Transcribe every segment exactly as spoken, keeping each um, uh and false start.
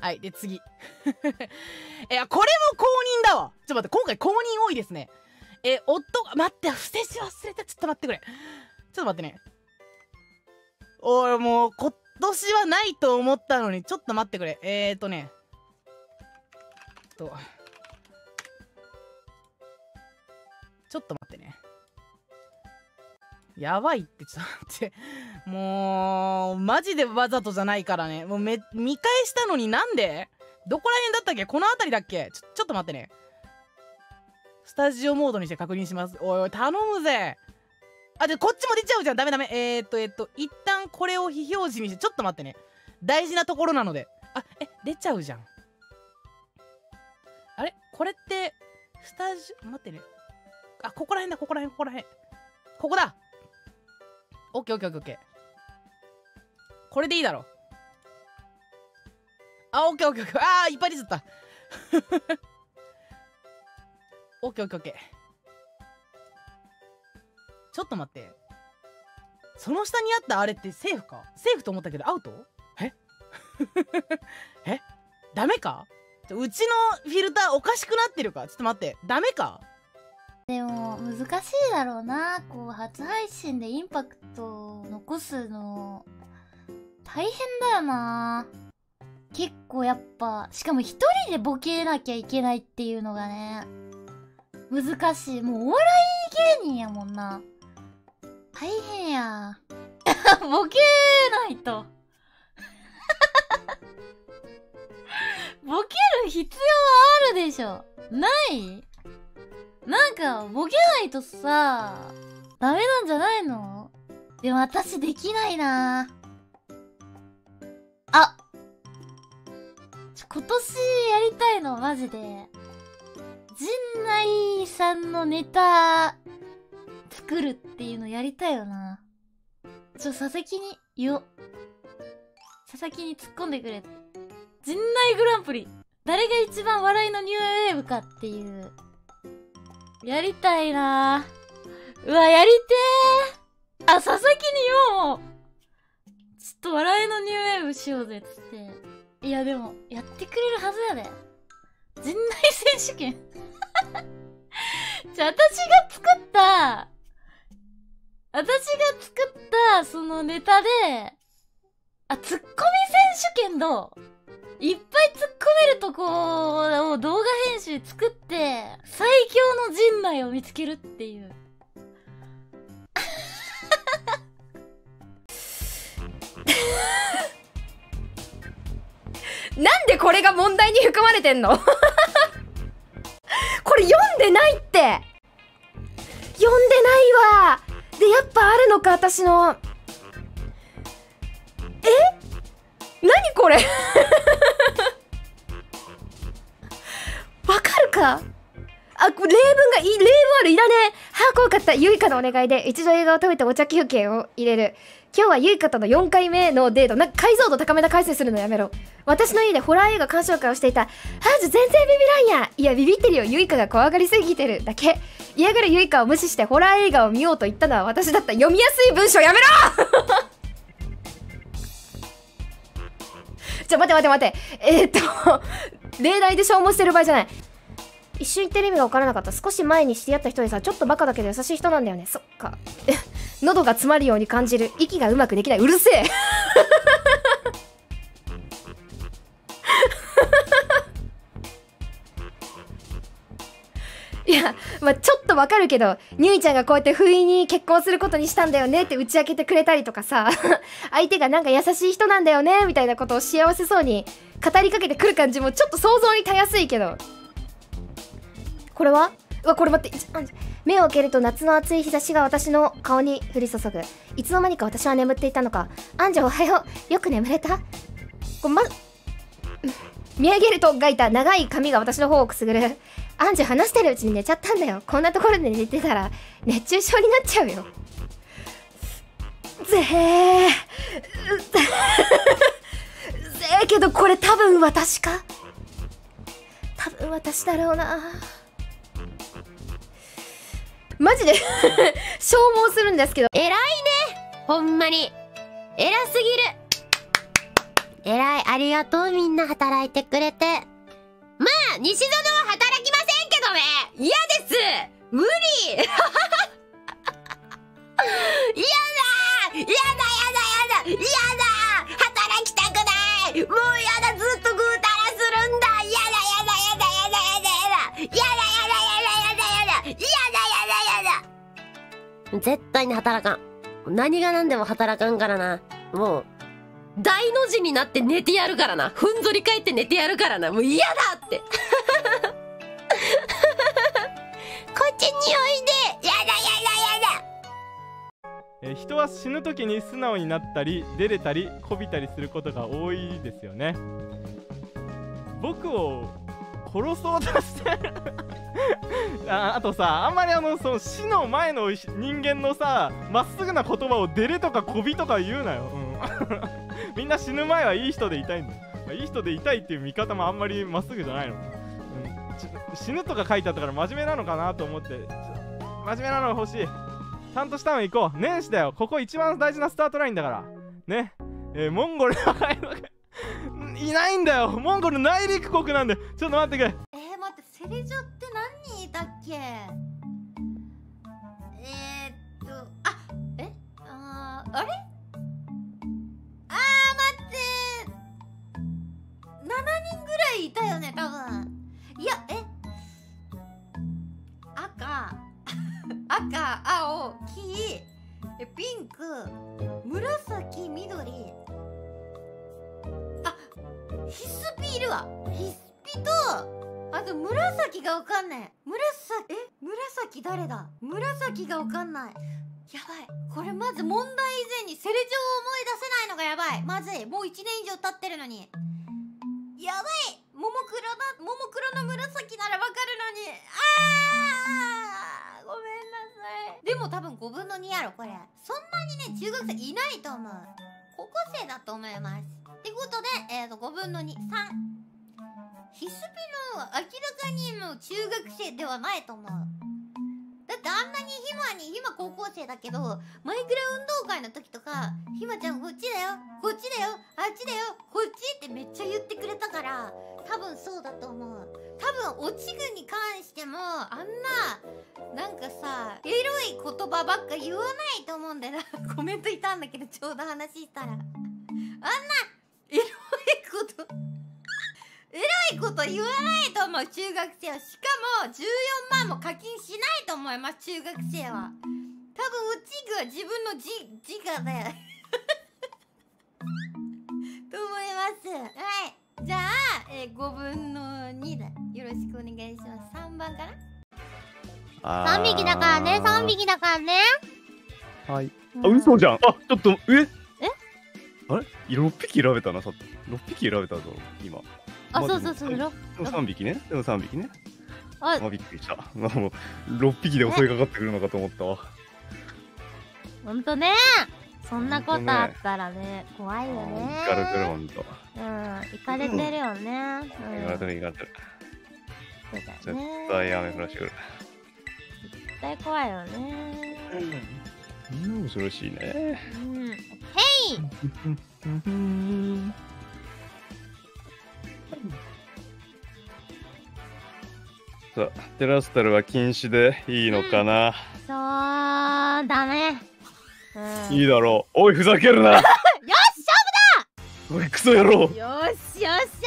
はい、で、次。いや、これも公認だわ。ちょっと待って、今回公認多いですね。え、夫が、待って、伏せし忘れた。ちょっと待ってくれ。ちょっと待ってね。おい、もう、今年はないと思ったのに、ちょっと待ってくれ。えーとね。と。ちょっと待ってね。やばいって、ちょっと待って。もう、マジでわざとじゃないからね。もうめ、見返したのになんでどこら辺だったっけ？この辺りだっけ？ちょ、ちょっと待ってね。スタジオモードにして確認します。おいおい、頼むぜ。あ、で、こっちも出ちゃうじゃん。ダメダメ。えーっと、えーっと、一旦これを非表示にして、ちょっと待ってね。大事なところなので。あ、え、出ちゃうじゃん。あれこれって、スタジオ、待ってね。あ、ここら辺だ、ここら辺、ここら辺。ここだ。オッケーオッケーオッケーオッケー。これでいいだろ。あ、オッケーオッケーオッケー。あー、いっぱい出ちゃった。オッケーオッケーオッケー。ちょっと待って。その下にあったあれってセーフか？セーフと思ったけどアウト？ええダメか？うちのフィルターおかしくなってるか？ちょっと待って。ダメか？ でも難しいだろうな。こう初配信でインパクトを残すの大変だよな。結構やっぱ、しかも一人でボケなきゃいけないっていうのがね、難しい。もうお笑い芸人やもんな。大変や。ボケないと。ボケる必要はあるでしょ。ない？なんか、ボケないとさ、ダメなんじゃないの？でも私できないな。あ！今年やりたいのマジで、陣内さんのネタ作るっていうのやりたいよな。ちょ、佐々木に言おう。佐々木に突っ込んでくれ。陣内グランプリ。誰が一番笑いのニューウェーブかっていう。やりたいなぁ。うわ、やりてー。あ、佐々木に言おう。ちょっと笑いのニューウェーブしようぜ、つって。いや、でも、やってくれるはずやで。陣内選手権。じゃあ、私が作った、私が作った、そのネタで、あ、ツッコミ選手権どう？いっぱい突っ込めるとこを動画編集作って、最強の陣内を見つけるっていう。 なんでこれが問題に含まれてんの？これ読んでないって！読んでないわ！で、やっぱあるのか、私の。え？何これ？わかるか？あ、これ例文がいい、例文ある、いらねえ。はあ、怖かった。ゆいかのお願いで、一度映画を食べてお茶休憩を入れる。今日はゆいかとのよんかいめのデート。なんか解像度高めな解説するのやめろ。私の家でホラー映画鑑賞会をしていた。はず全然ビビらんや。いや、ビビってるよ。ゆいかが怖がりすぎてるだけ。嫌がるゆいかを無視してホラー映画を見ようと言ったのは私だった。読みやすい文章やめろちょ、待って待って待って。えー、っと、例題で消耗してる場合じゃない。一瞬言ってる意味が分からなかった。少し前に知り合った人でさ、ちょっとバカだけど優しい人なんだよね。そっか。喉が詰まるように感じる。息がうまくできない。うるせえいや、まあちょっとわかるけど、ニュイちゃんがこうやって不意に結婚することにしたんだよねって打ち明けてくれたりとかさ、相手がなんか優しい人なんだよねみたいなことを幸せそうに語りかけてくる感じもちょっと想像にたやすいけど。これは？うわ、これ待って。目を開けると夏の暑い日差しが私の顔に降り注ぐ。いつの間にか私は眠っていたのか。アンジェおはよう。よく眠れた？これま、見上げると書いた長い髪が私の方をくすぐる。アンジェ話してるうちに寝ちゃったんだよ。こんなところで寝てたら熱中症になっちゃうよ。ぜーぜーけどこれ多分私か？多分私だろうな。マジで消耗するんですけど。 偉いね、ほんまに偉すぎる。 えらい、ありがとう、みんな働いてくれて。まあ、西園は働きませんけどね。嫌です。無理。やだー、やだやだやだやだ、働きたくない。もうやだ、ずっとぐうたらするんだ。やだやだやだやだやだやだ、やだやだやだやだやだ、やだやだやだ。絶対に働かん。何が何でも働かんからな。もう大の字になって寝てやるからな。ふんぞり返って寝てやるからな。もう嫌だってこっちにおいで。やだやだやだ。 えー人は死ぬ時に素直になったり出れたりこびたりすることが多いですよね。僕を殺そうとしてるああとさ、あんまりあのその死の前の人間のさまっすぐな言葉をデレとかこびとか言うなよ、うん、みんな死ぬ前はいい人でいたいんだよ、まあ、いい人でいたいっていう見方もあんまりまっすぐじゃないの、うん、死ぬとか書いてあったから真面目なのかなと思って、真面目なの欲しい。ちゃんとしたの行こう。年始だよ。ここ一番大事なスタートラインだからね。えー、モンゴルいないんだよ。モンゴル内陸国なんで。ちょっと待ってくれ。 えー、待って、セレジョって何人いたっけ。えー、っとあえあーあれあー待ってななにんぐらいいたよね、多分。いや、え赤赤、青、黄、えピンク、紫、緑。あ、ヒスピいるわ。ヒスピと、あと紫がわかんない。紫、え紫誰だ。紫がわかんない。やばい。これまず問題以前にセレジョを思い出せないのがやばい。まずい。もういちねん以上経ってるのに。やばい。ももクロだ。ももクロの紫ならわかるのに。あーごめんなさい。でも多分ごぶんのにやろ、これ。そんなにね、中学生いないと思う。高校生だと思います。ってことで、えーと、ごぶんのに、さん。ヒスピの明らかにの中学生ではないと思う。だってあんなにひまに、ひま高校生だけど、マイクラ運動会の時とか、ひまちゃんこっちだよ、こっちだよ、あっちだよ、こっちってめっちゃ言ってくれたから、多分そうだと思う。多分、落ち具に関しても、あんな、なんかさ、エロい言葉ばっか言わないと思うんだよな。コメントいたんだけど、ちょうど話したら。あんな、エロいこと、エロいこと言わないと思う、中学生は。しかも、じゅうよんまんも課金しないと思います、中学生は。多分、落ち具は自分の自、自我だよ。と思います。はい。じゃあ、えー、ごぶんのにだ。よろしくお願いします。さんばんかな。さんびきだからね、さんびきだからね。 はい。あ、嘘じゃん。あ、ちょっと、ええあれろっぴき選べたな、さっき。ろっぴき選べたぞ、今。 あ、そうそうそう。 でもさんびきね。でもさんびきね。 あ、 まあ、びっくりした。まあ、もう、ろっぴきで襲いかかってくるのかと思ったわ。 ほんとね。そんなことあったらね、怖いよね。 いかれてる、ほんと。 うん、いかれてるよね。 いかれてる、いかれてる。 そうだよね。 絶対雨降らしてくる。 絶対怖いよね。 うん、恐ろしいね。 うん。ヘイさあ、テラスタルは禁止でいいのかな、うん、 そうだね。 うん、いいだろう。おい、ふざけるなよし、勝負だ。おい、クソ野郎。よしよしよし、来たぞ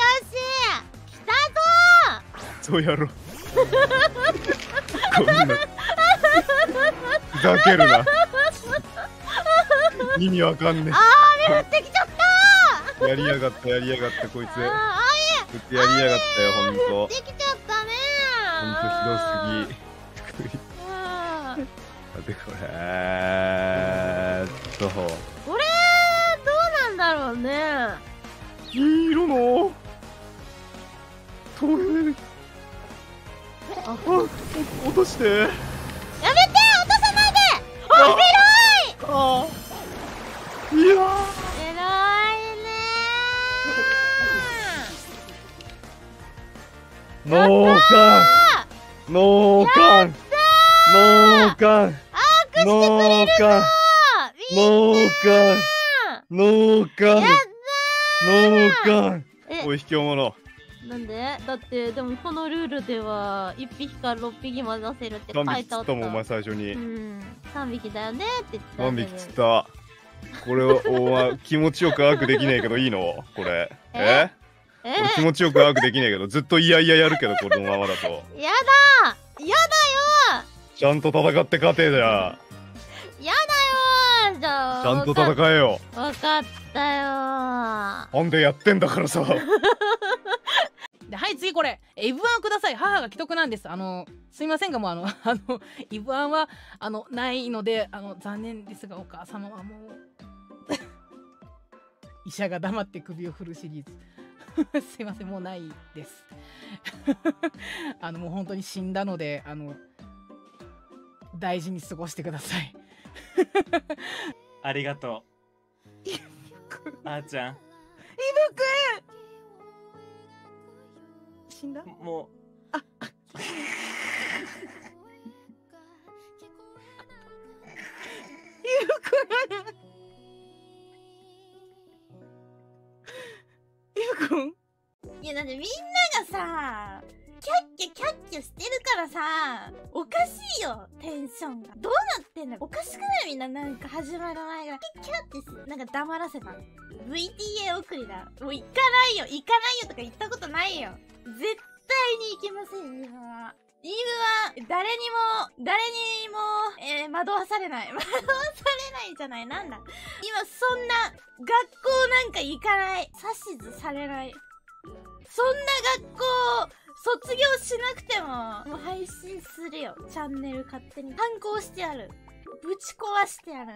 ー。クソ野郎。こんなふざけるな。意味わかんねえ。 あー、雨降ってきちゃった。 やりやがったやりやがったこいつ。こいつやりやがったよ、ほんと。 降ってきちゃったね。 ほんとひどすぎ。でこれえーっとこれどうなんだろうね。 金色のトレあ落としてやめて、 落とさないで。あ、偉い。 あいや偉いねー。ノーカンノーカンノーカンノーカンノーカンノーカンやったうかん。 えおい、卑怯者。 なんでだってでもこのルールではいっぴきからろっぴきまで出せるって書い 3 てあった匹釣ったもん、お前最初うに。 んさんびきだよねって言ってた何匹釣った。これを、お前、気持ちよくワークできねえけどいいのこれ。ええ俺気持ちよくワークできねえけど、ずっといやいややるけど、このままだと。 やだやだよちゃんと戦って勝てじゃ。 やだよじゃあちゃんと戦えよ。 わかったよなんでやってんだからさ。 ではい次これイブアンください。母が既得なんです。あのすいませんがもうあのあのイブアンはあのないのであの残念ですがお母様はもう医者が黙って首を振るシリーズすいませんもうないですあのもう本当に死んだのであの大事に過ごしてくださいありがとうあーちゃん。 イブくん死んだもうあイブくんイブくんいやだってみんながさキャッキャキャッキャしてるからさおかしいよテンションがどうなってんのおかしくないみんななんか始まる前がキャッキャってすなんか黙らせた ブイティーエー 送りだもう行かないよ行かないよとか言ったことないよ絶対に行きませんイブはイブは誰にも誰にも、えー、惑わされない惑わされないじゃないなんだ今そんな学校なんか行かない指図されないそんな学校卒業しなくてももう配信するよチャンネル勝手に反抗してやるぶち壊してやる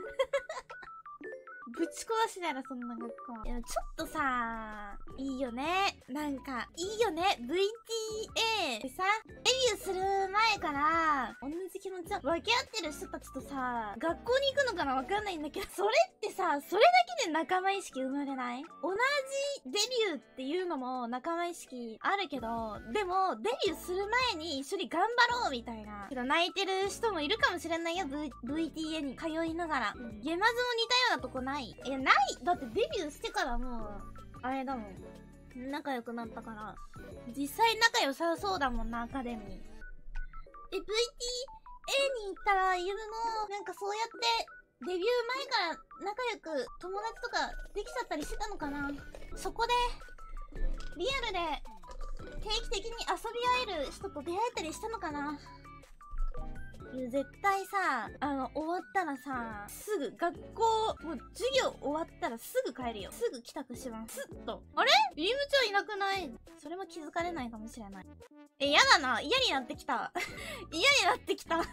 ぶち壊してやるそんな学校いやちょっとさいいよねなんかいいよね ブイティーエー でさデビューする前から同じ気持ちを分け合ってる人たちとさ学校に行くのかなわかんないんだけどそれってさそれだけで仲間意識生まれない同じデビューっていうのも仲間意識あるけどでもデビューする前に一緒に頑張ろうみたいなけど泣いてる人もいるかもしれないよ、v、ブイティーエー に通いながら、うん、ゲマズも似たようなとこないいやないだってデビューしてからもうあれだもん仲良くなったから実際仲良さそうだもんなアカデミーえ ブイティーエー に行ったらゆるのなんかそうやってデビュー前から仲良く友達とかできちゃったりしてたのかなそこでリアルで定期的に遊び合える人と出会えたりしたのかないや絶対さあの終わったらさすぐ学校もう授業終わったらすぐ帰るよすぐ帰宅しますすっとあれリムちゃんいなくないそれも気づかれないかもしれないえやだな嫌になってきた嫌になってきただ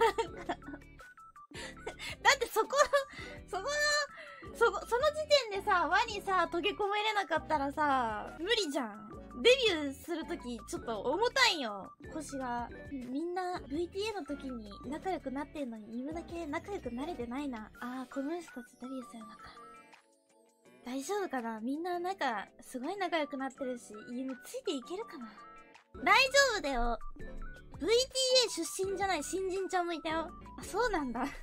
ってそこのそこのそこその時点でさ輪にさ溶け込めれなかったらさ無理じゃんデビューするときちょっと重たいよ腰がみんな ブイティーエー の時に仲良くなってんのにイブだけ仲良くなれてないなあーこの人たちデビューするのか大丈夫かなみんななんかすごい仲良くなってるしイブついていけるかな大丈夫だよ ブイティーエー 出身じゃない新人ちゃんもいたよあそうなんだ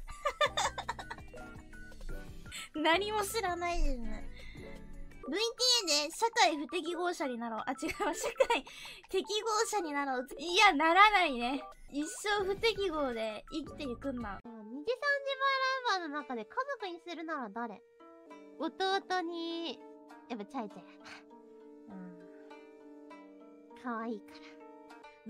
何も知らないですねブイティーエー で社会不適合者になろう。あ、違う。社会適合者になろう。いや、ならないね。一生不適合で生きていくんだ。 二次三次前ライバーの中で家族にするなら誰？弟に、やっぱチャイチャイ。うん。可愛いから。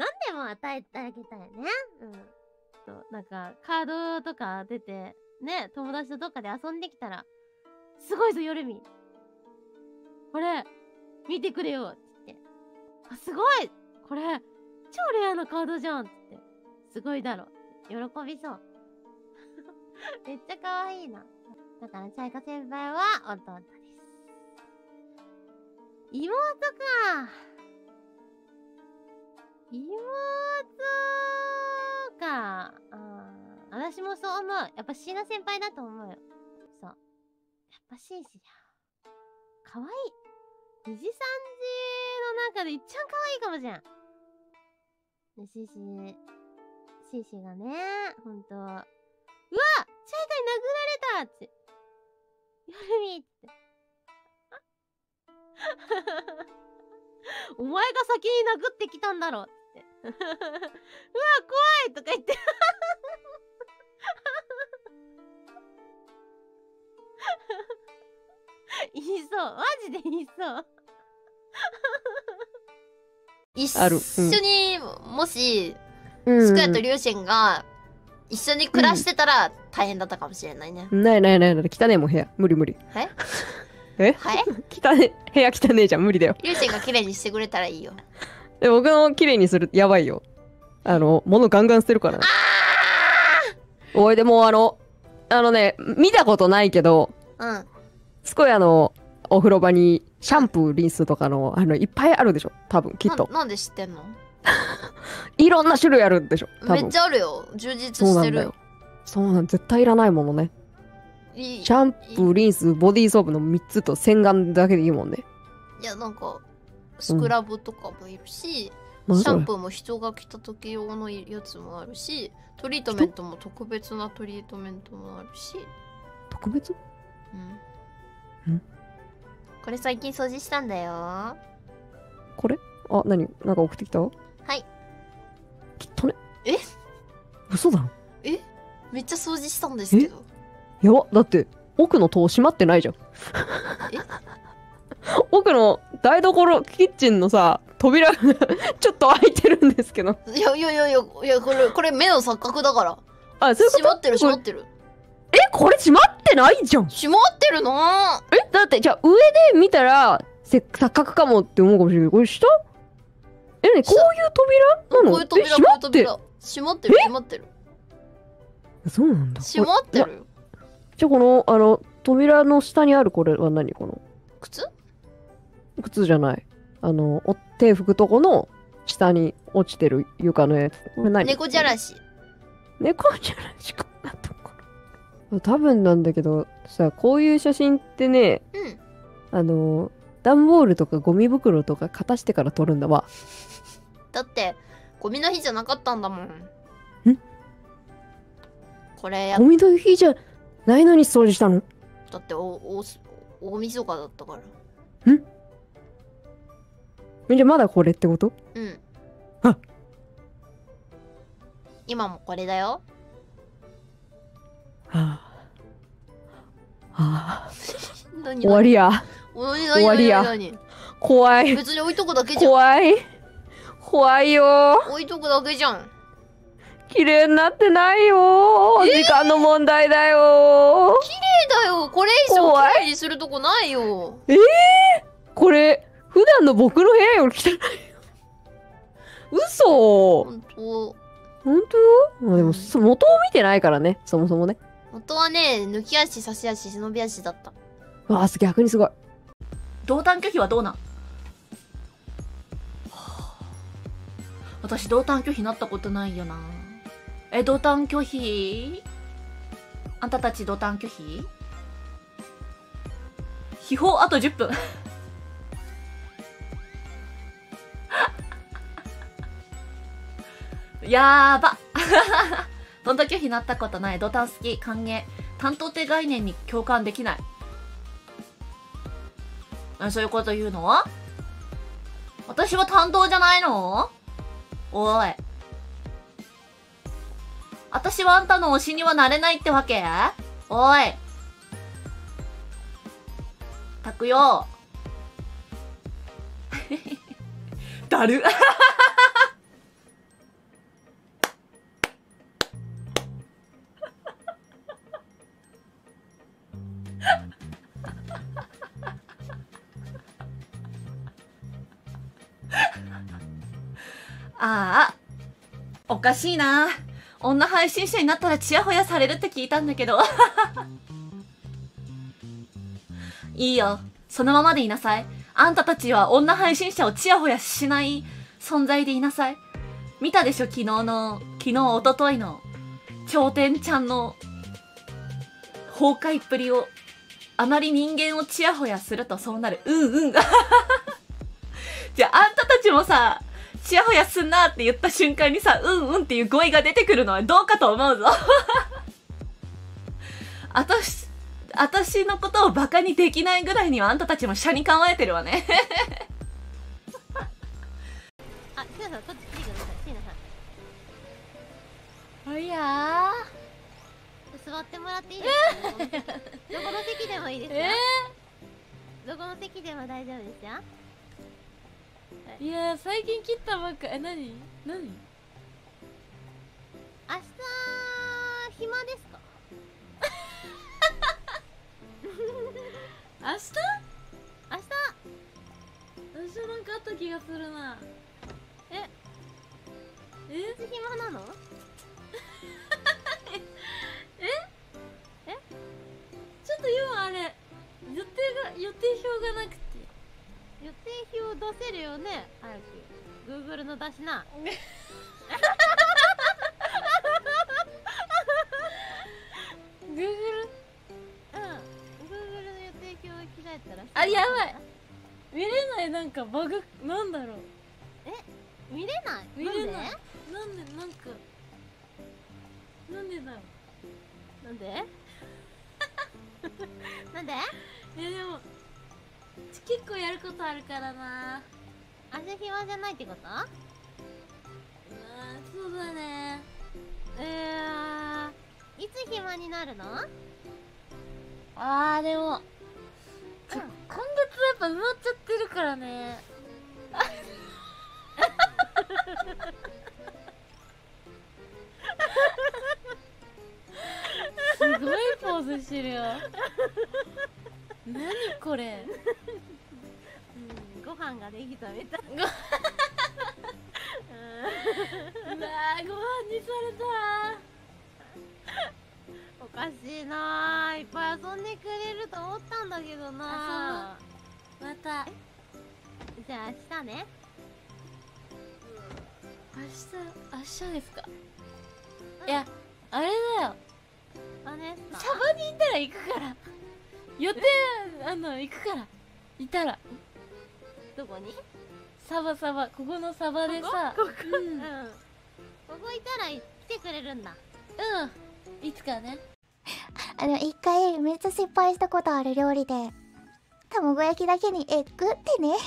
何でも与えてあげたいね。うん。と、なんか、カードとか出て、ね、友達とどっかで遊んできたら、すごいぞ、夜見。これ、見てくれよって言って。あ、すごいこれ、超レアなカードじゃんって言って。すごいだろ。喜びそう。めっちゃ可愛いな。だから、チャイカ先輩は弟です。妹か。妹か。あー、私もそう思う。やっぱ椎名先輩だと思うよ。そう。やっぱ紳士じゃん。かわいい。二次三次の中で一番かわいいかもしれん。で、シーシー、シーシーがね、ほんと、うわチャイカに殴られたって。夜見って。 お前が先に殴ってきたんだろって。うわ、怖いとか言って。言いそう。マジで言いそう。一あるうん緒に、もし、 うんスクヤとリュウシェンが一緒に暮らしてたら大変だったかもしれないね。 ないないないない、汚ねえもん部屋。無理無理。 はいえはい汚ねえ、部屋汚ねえじゃん。無理だよ。 リュウシェンが綺麗にしてくれたらいいよ。 で僕の綺麗にするやばいよ。あの、物ガンガン捨てるからね。おい、でもあの、あのね、見たことないけど、 うん。 すごいあの、お風呂場にシャンプー、リンスとかの、あの、いっぱいあるでしょ。多分、きっと。 ななんで知ってんの？ いろんな種類あるでしょ。多分。 めっちゃあるよ。充実そうしてるよなんだよ。。そうなん、絶対いらないものね。 いいシャンプー、リンス、ボディーソープのみっつと洗顔だけでいいもんね。 いや、なんか、スクラブとかもいるし、 何それシャンプーも人が来た時用のやつもあるし、トリートメントも特別なトリートメントもあるし。 特別？ うん。 んこれ最近掃除したんだよ。 これ？あ、何？なんか送ってきた？ はい。 きっとね。 え？ 嘘だろ。 え？めっちゃ掃除したんですけど。 やば、だって奥の戸閉まってないじゃん。 え？ 奥の台所、キッチンのさ、扉がちょっと開いてるんですけど。 いやいやいやいや、いやこれ、これ目の錯覚だから。 あ、そういうこと？ 閉まってる閉まってる。 え、これ閉まってないじゃん。 閉まってるの？ え、だってじゃあ上で見たらせ錯覚かもって思うかもしれないけど、これ下？え、ね、こういう扉なの？ こういう扉、 え、閉まってこういう扉。閉まってる閉まってる。 そうなんだ。 閉まってるよ。 じゃあこの、あの、扉の下にあるこれは何？この靴？ 靴じゃない。あの、お手拭くとこの下に落ちてる床のやつ。これ何？ 猫じゃらし。 猫じゃらしこんなところ。多分なんだけどさ、こういう写真ってね、 うん。 あの、段ボールとかゴミ袋とか片してから撮るんだわ。 だって、ゴミの日じゃなかったんだもん。 ん？ これやゴミの日じゃないのに掃除したの？ だってお、お、大晦日だったから。 じゃあまだこれってこと？ うん。 あ、 今もこれだよ。 はあ。はあ。 何終わりや。 終終わりや。怖い。 別に置いとくだけじゃん。 怖い。怖いよ。 置いとくだけじゃん。 綺麗になってないよ。時間の問題だよ。 綺麗だよ。これ以上綺麗にするとこないよ。 ええー、これ普段の僕の部屋より汚いよ。嘘。 本当。 本当？まあでも、そ元を見てないからね、そもそもね。 元はね、抜き足、差し足、忍び足だった。 わあ、逆にすごい。 同担拒否はどうなん？私同担拒否なったことないよな。え、同担拒否？あんたたち同担拒否？秘宝あとじゅっぷん。やーば。同担拒否なったことない。同担好き。歓迎。担当って概念に共感できない。え、そういうこと言うの？私は担当じゃないの？おい。私はあんたの推しにはなれないってわけ？おい。たくよ。だる。ああ、おかしいな。女配信者になったらチヤホヤされるって聞いたんだけど。いいよ。そのままでいなさい。あんたたちは女配信者をチヤホヤしない存在でいなさい。見たでしょ、昨日の、昨日、おとといの、頂点ちゃんの、崩壊っぷりを。あまり人間をチヤホヤするとそうなる。うんうん。じゃあ、あんたたちもさ、チヤホヤすんなって言った瞬間にさ、うんうんっていう語彙が出てくるのはどうかと思うぞ。あたし、 私のことをバカにできないぐらいにはあんたたちも車に構えてるわね。 あ、シナさんこっち来てください。シナさんおや座ってもらっていいですか？どこの席でもいいですよ。 えどこの席でも大丈夫ですよ。 ー、いやー最近切ったばっか。え、なになに明日暇ですか？ 明日明日明日なんかあった気がするな。 ええいつ暇なの？ ちょっと今あれ予定が予定表がなくて。 予定表出せるよね、早く Google の出しな。 Google？ うん、Google の予定表開いたらあ、やばい、見れない。なんかバグなんだろう。 見れない見れない。 なんでなんでなんかなんでだろう。 なんでなんでいやでも結構やることあるからな。 明日暇じゃないってこと？ あーそうだね。 えー、いつ暇になるの？ あーでもちょ今月やっぱ埋まっちゃってるからね。すごいポーズしてるよ。何これ。 うん、ご飯ができたみたい。 うわーご飯にされおかしいなー。いっぱい遊んでくれると思ったんだけどなた。またじゃあ明日ね。 明日明日ですか。いやあれだよ。 あねサバにいたら行くから。予定あの行くから。いたらどこに？ サバサバここのサバでさ。 ここうんうん。ここいたら来てくれるんだ。 うんいつかね。 あの一回めっちゃ失敗したことある料理で、卵焼きだけにエッグってね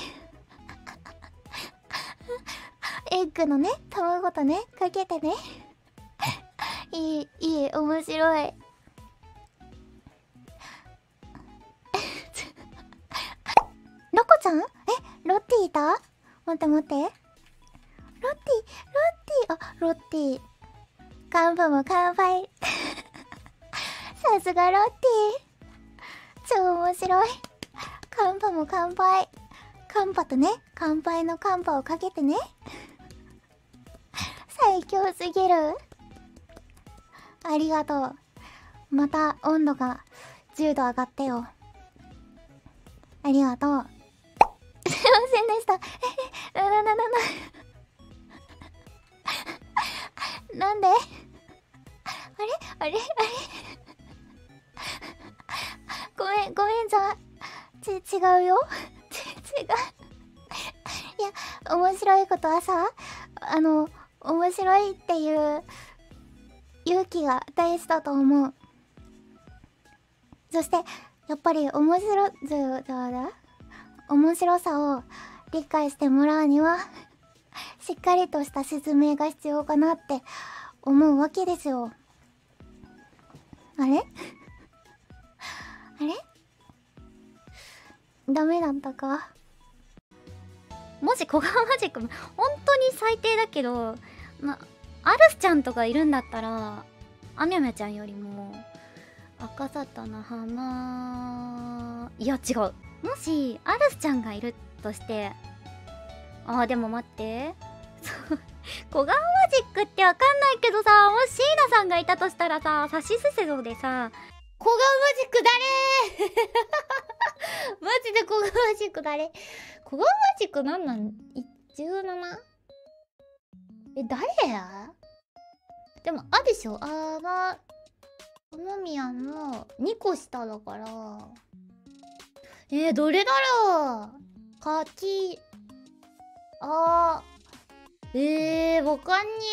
エッグのね卵とねかけてねいいいい面白いロコちゃん？え、ロッティいた？待って待って。ロッティ、ロッティ、あ、ロッティ。乾杯も乾杯。さすがロッティ。超面白い。乾杯も乾杯。乾杯とね、乾杯の乾杯をかけてね。最強すぎる。ありがとう。また温度がじゅうど上がったよ。ありがとう。すいませんでした。え、な、な、な、な、な。なんで？あれあれあれごめん、ごめんじゃ、ち、違うよ。ち、違う。いや、面白いことはさ、あの、面白いっていう勇気が大事だと思う。そして、やっぱり面白、じゃ、じゃあ、面白さを理解してもらうにはしっかりとした説明が必要かなって思うわけですよ。あれあれダメだったか。 もし小川マジック本当に最低だけど、ま、アルスちゃんとかいるんだったらあみゃみゃちゃんよりも赤沙汰の浜、いや違う、もしアルスちゃんがいるとして、あーでも待ってそう小川マジックってわかんないけどさ、もしシーナさんがいたとしたらさ、サシスセゾでさ、 小川マジック誰マジで小川マジック誰小川マジックなんなん ?じゅうなな? え、誰やでも、あでしょあが、天宮のにこ下だから。えー、どれだろうかき、あー、えー、わかんに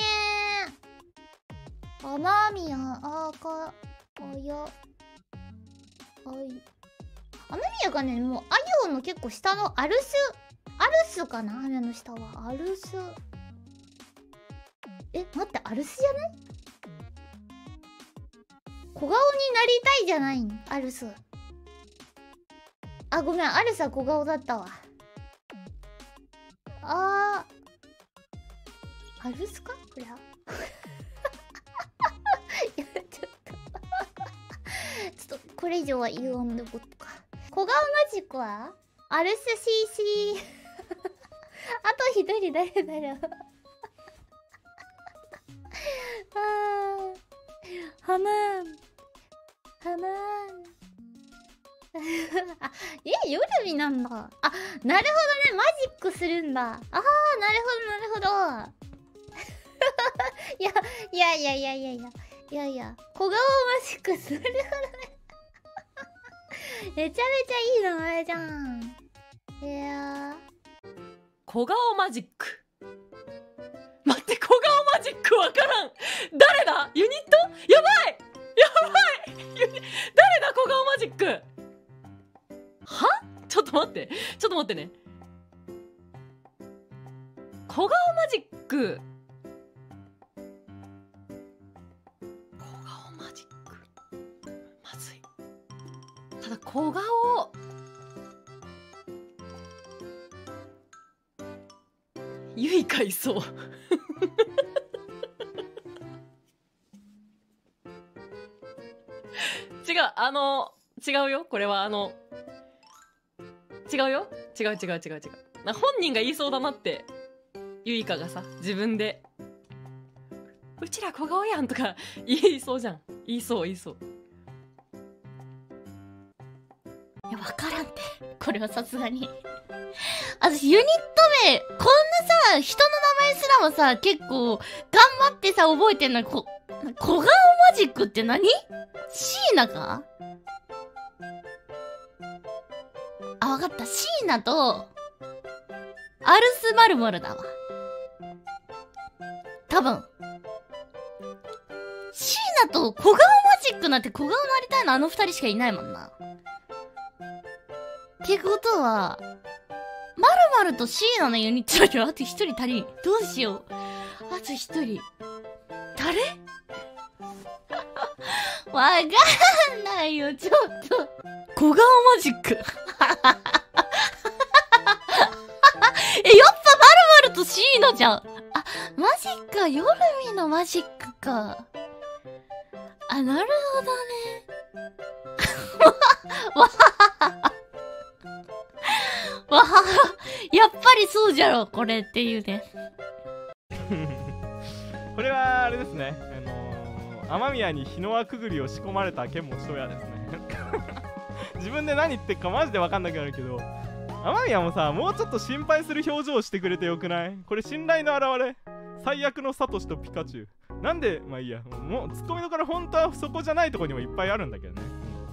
え。天宮、あか、あや、 かわいい。雨宮がね、もうあ行の結構下のアルスアルスかな、雨の下はアルス。え、待って、アルスじゃない？小顔になりたいじゃないん、アルス。あ、ごめん、アルスは小顔だったわ。あー、アルスかこれは。いや、ちょっとちょっとこれ以上は言わんでこっとか。小顔マジックはアルス シーシー あと一人誰だろう。あー、ハマーンハマーンあ、え、夜日なんだ。あ、なるほどね、マジックするんだ。あー、なるほどなるほどいやいやいやいやいやいやいやいや、小顔マジックするほどねめちゃめちゃいい名前じゃん。いやー、 小顔マジック。待って、小顔マジックわからん。誰だ？ユニット？やばいやばいユニ誰だ小顔マジック。は？ちょっと待って。ちょっと待ってね。小顔マジック。小顔マジック。まずい。ただ小顔ゆいかいそう違う、あの違うよ、これはあの違うよ、違う違う違う違う、な本人が言いそうだなって、ゆいかがさ自分でうちら小顔やんとか言いそうじゃん。言いそう言いそう。 いや、わからんってこれはさすがに私ユニット名こんなさ、人の名前すらもさ結構頑張ってさ覚えてんのに、こ小顔マジックって何？シーナか？あ、わかった。シーナとアルスマルマルだわ多分。シーナと小顔マジックなんて、小顔なりたいのあの二人しかいないもんな。ってことはマルマルとシーナのユニットだけど、あと一人足りん。どうしよう。あと一人誰？わかんないよ、ちょっと。 小顔マジックえ、やっぱマルマルとシーナじゃん。あ、マジか、夜見のマジックか。あ、なるほどね。わははわははやっぱりそうじゃろこれっていうねこれはあれですね、あのー、雨宮に日の輪くぐりを仕込まれた剣持親ですね自分で何言ってっかマジで分かんなくなるけど、雨宮もさ、もうちょっと心配する表情をしてくれてよくない？これ信頼の表れ。最悪のサトシとピカチュウなんで、まあいいや、もうツッコミどころ本当はそこじゃないとこにもいっぱいあるんだけどね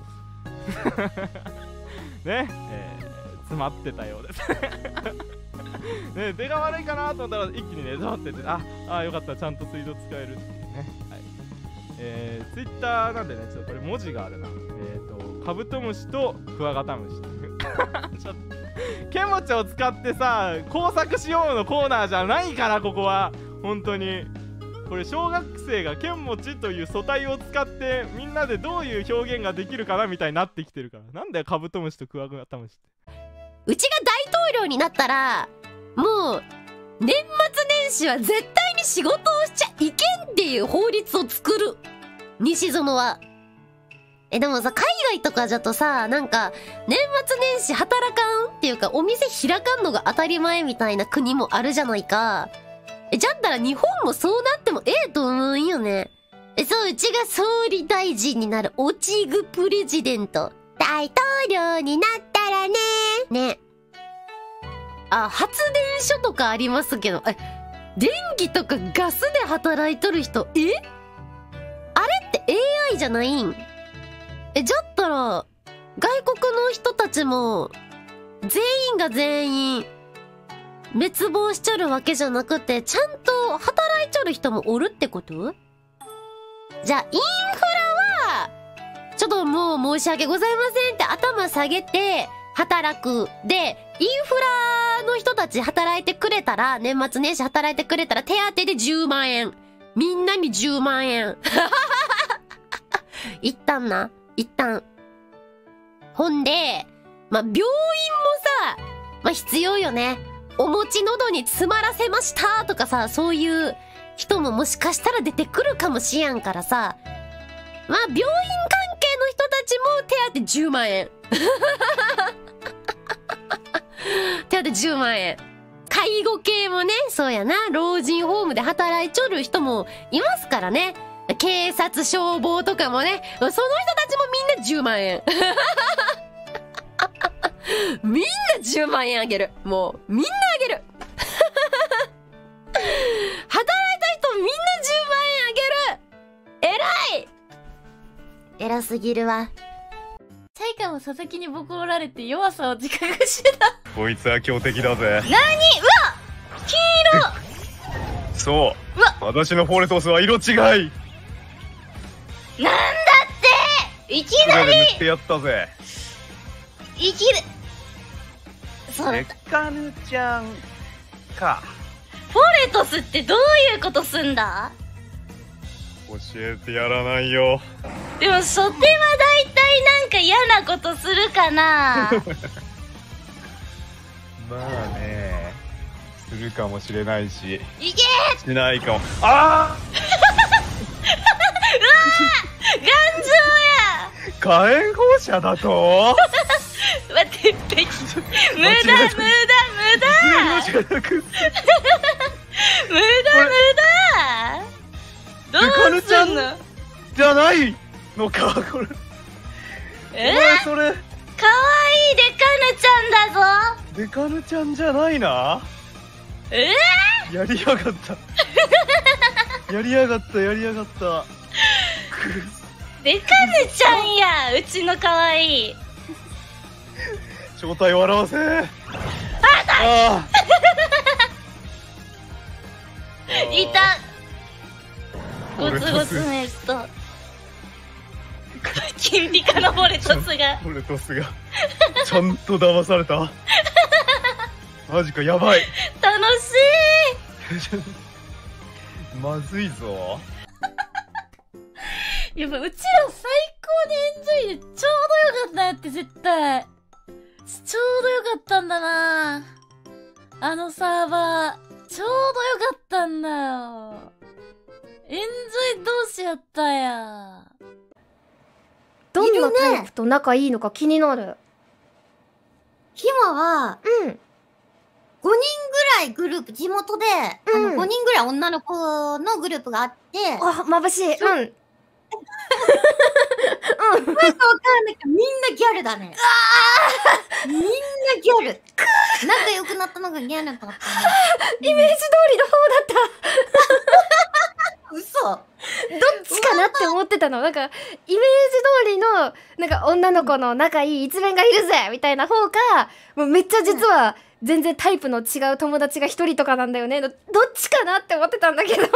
ね、えー詰まってたようですね。出が悪いかなと思ったら一気にね、ドってて、ああよかった、ちゃんと水道使えるっていうね。はい。えー、ツイッターなんでね、ちょっとこれ文字があるな。えっ、ー、と、カブトムシとクワガタムシ。ちょっと、ケモチを使ってさ、工作しようのコーナーじゃないから、ここは。本当に。これ小学生がケンモチという素体を使ってみんなでどういう表現ができるかなみたいになってきてるから。なんだよカブトムシとクワガタムシって。 うちが大統領になったらもう年末年始は絶対に仕事をしちゃいけんっていう法律を作る。西園は。え、でもさ、海外とかじゃとさ、なんか年末年始働かんっていうかお店開かんのが当たり前みたいな国もあるじゃないか。え、じゃったら日本もそうなってもええと思うんよね。え、そう、うちが総理大臣になるオチグプレジデント。大統領になったらねね。あ、発電所とかありますけど、え、電気とかガスで働いとる人、えあれって エーアイ じゃないん？え、じゃったら、外国の人たちも、全員が全員、滅亡しちょるわけじゃなくて、ちゃんと働いちょる人もおるってこと？じゃあ、インフラは、 ちょっともう申し訳ございませんって頭下げて働く。で、インフラの人たち働いてくれたら、年末年始働いてくれたら手当でじゅうまんえん。みんなにじゅうまんえん。一旦な。一旦。ほんで、まあ、病院もさ、まあ、必要よね。お餅喉に詰まらせましたとかさ、そういう人ももしかしたら出てくるかもしやんからさ。まあ、病院関係の人たちも手当じゅうまんえん。手当じゅうまんえん。介護系もね、そうやな。老人ホームで働いちょる人もいますからね。警察、消防とかもね。その人たちもみんなじゅうまんえん。みんなじゅうまんえんあげる。もう、みんなあげる。働いた人みんなじゅうまんえんあげる。偉い。偉すぎるわ。 チャイカも佐々木にボコられて弱さを自覚してた。 こいつは強敵だぜ。 なに？うわ！金色！ そう私のフォレトスは色違い。 なんだっていきなりそれで塗ってやったぜ。 生きるそうデカヌちゃんか。 フォレトスってどういうことすんだ？ 教えてやらないよ。 でも初手はだいたいなんか嫌なことするかな。 まあね、するかもしれないし、 いけーしないかも。あうわー頑丈あ火炎放射だと待ってって無駄無駄無駄じゃなく無駄無駄どうすんのじゃないのかこれ。 えお前それかわいいデカヌちゃんだぞ。 デカヌちゃんじゃないな。 えー、やりやがったやりやがったやりやがったデカヌちゃんやうちのかわいい正体を表せ。ああいたゴツゴツメスと金ピカのフォレトスがフォレトスがちゃんと騙された。マジかやばい。 楽しいまずいぞ。 やっぱうちら最高にエンジョイでちょうどよかったやって絶対ちょうどよかったんだなあのサーバーちょうどよかったんだよ。エンジョイ同士やったや。 どんなタイプと仲いいのか気になる。 ひまはうんごにんぐらいグループ、地元で、うん、あのごにんぐらい女の子のグループがあって、 あ、眩しい。うん。うん。なんかわかんないけど、みんなギャルだね。みんなギャル。仲良くなったのがギャルだったね。 イメージ通りの方だった。 嘘。 どっちかなって思ってたの。なんか、イメージ通りの、なんか女の子の仲いい一面がいるぜみたいな方か、もうめっちゃ実は、うん全然タイプの違う友達が一人とかなんだよね。どっちかなって思ってたんだけど、うん、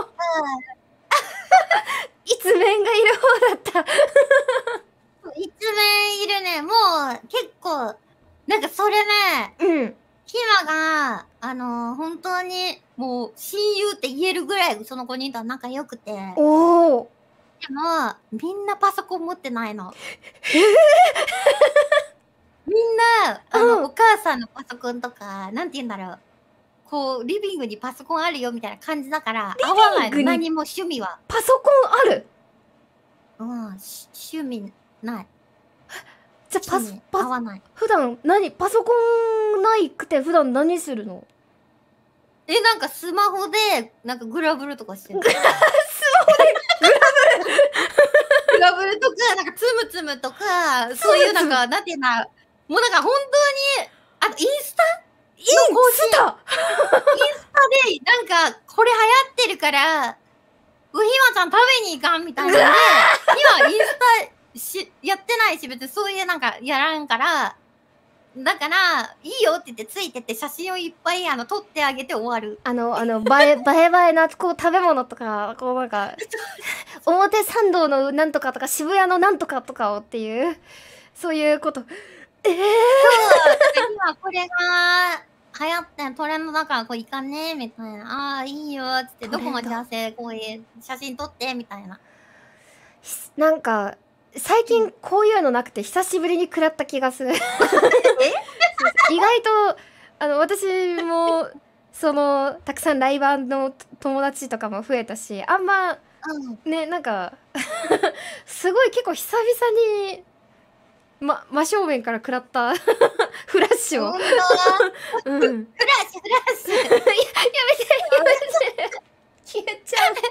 一面がいる方だった一面いるね。もう結構なんかそれね、 うんひまがあのー、本当にもう親友って言えるぐらいそのごにんとは仲良くて、 おおでもみんなパソコン持ってないの。みんな、あの、うん、お母さんのパソコンとか、なんて言うんだろう。こう、リビングにパソコンあるよみたいな感じだから、合わないの。何も趣味は。 パソコンある？ うん、趣味ない。 じゃ、パソ、 合わない。 普段、何、パソコンないくて普段何するの？ え、なんかスマホで、なんかグラブルとかしてる。 スマホでグラブルグラブルとか、なんかつむつむとか、そういうなんか、なんていうんだ、もうなんか本当に、あとインスタインスタインスタで、なんか、これ流行ってるから、うひまちゃん食べに行かんみたいなので、今インスタし、やってないし、別にそういうなんかやらんから、 だからいいよって言ってついてって写真をいっぱいあの撮ってあげて終わる。 あのあの映え映え映えなこう食べ物とかこうなんか表参道のなんとかとか渋谷のなんとかとかをっていうそういうことええー、 そう今これが流行ってトレンドだからこういかねみたいな、ああいいよっつってどこ待ち合わせこういう写真撮ってみたいな。 なんか最近こういうのなくて久しぶりに食らった気がする。意外とあの私もそのたくさんライバーの友達とかも増えたし、あんま、うん、ねなんかすごい結構久々に、ま、真正面から食らったフラッシュを。うん、フラッシュフラッシュやめてやめて消えちゃう。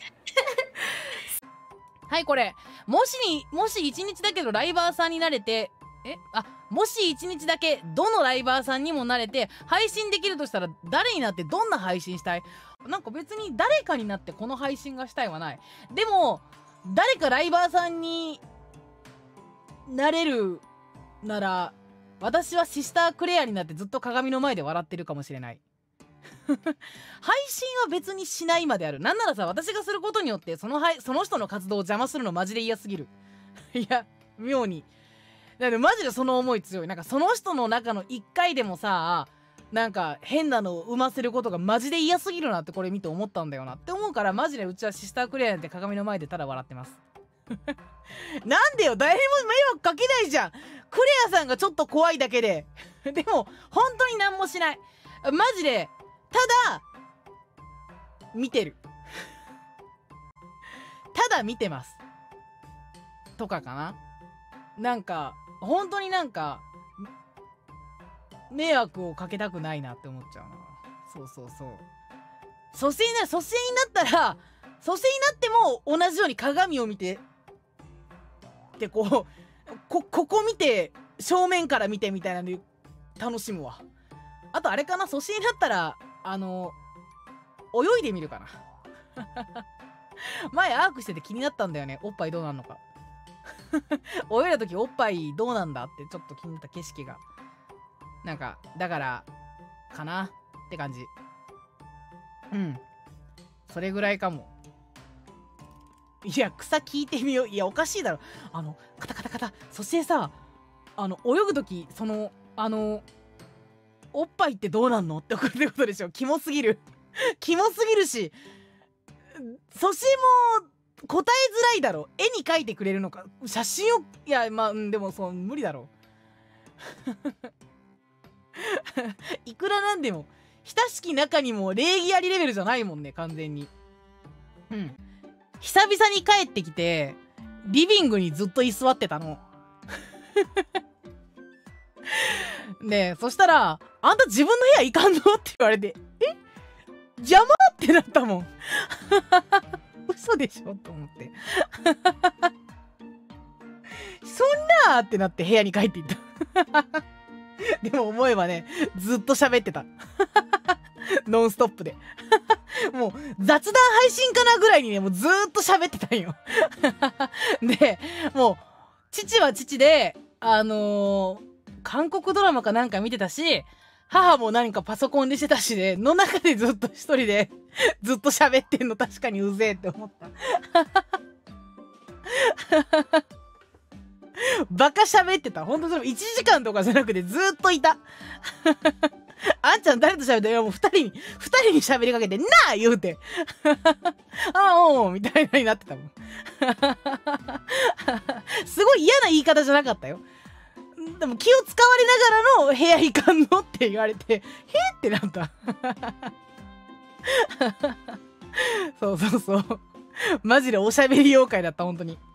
はいこれもしにもしいちにちだけどライバーさんになれてえあもしいちにちだけどのライバーさんにもなれて配信できるとしたら誰になってどんな配信したい？なんか別に誰かになってこの配信がしたいはない。でも誰かライバーさんになれるなら私はシスタークレアになってずっと鏡の前で笑ってるかもしれない。配信は別にしないまである。なんならさ私がすることによってそのはいその人の活動を邪魔するのマジで嫌すぎる。いや妙にだってマジでその思い強い。なんかその人の中のいっかいでもさなんか変なのを生ませることがマジで嫌すぎるなってこれ見て思ったんだよなって思うからマジでうちはシスタークレアなんて鏡の前でただ笑ってます。なんでよ誰も迷惑かけないじゃん。クレアさんがちょっと怖いだけででも本当に何もしない。マジでただ見てるただ見てますとかかな。なんか本当になんか迷惑をかけたくないなって思っちゃうな。そうそうそう蘇生な蘇生になったら蘇生になっても同じように鏡を見てでこう こ, ここ見て正面から見てみたいなので楽しむわ。あとあれかな蘇生になったらあの泳いでみるかな。前アークしてて気になったんだよね、おっぱいどうなんのか。泳いだ時おっぱいどうなんだってちょっと気になった景色がなんかだからかなって感じ。うんそれぐらいかも。いや草聞いてみよう。いやおかしいだろ。あのカタカタカタそしてさあの泳ぐ時そのあのおっぱいってどうなんのってってことでしょ。キモすぎるキモすぎるしそしても答えづらいだろ。絵に描いてくれるのか写真をいやまあ、うん、でもそう無理だろいくらなんでも親しき中にも礼儀ありレベルじゃないもんね完全に。うん久々に帰ってきてリビングにずっと居座ってたのねえそしたら「あんた自分の部屋行かんの?」って言われて「え邪魔?」ってなったもん嘘でしょと思ってそんなーってなって部屋に帰っていったでも思えばねずっと喋ってたノンストップでもう雑談配信かなぐらいにねもうずーっと喋ってたんよでもう父は父であのー、韓国ドラマかなんか見てたし母も何かパソコンでしてたしでの中でずっと一人でずっと喋ってんの確かにうぜえって思ったバカ喋ってた。ほんとそれいちじかんとかじゃなくてずっといたあんちゃん誰と喋っていやもう二人に二人に喋りかけてなあ言うてああおうみたいなになってたもんすごい嫌な言い方じゃなかったよ。でも気を使われながらの部屋行かんのって言われてへーってなったそうそうそうマジでおしゃべり妖怪だった本当に。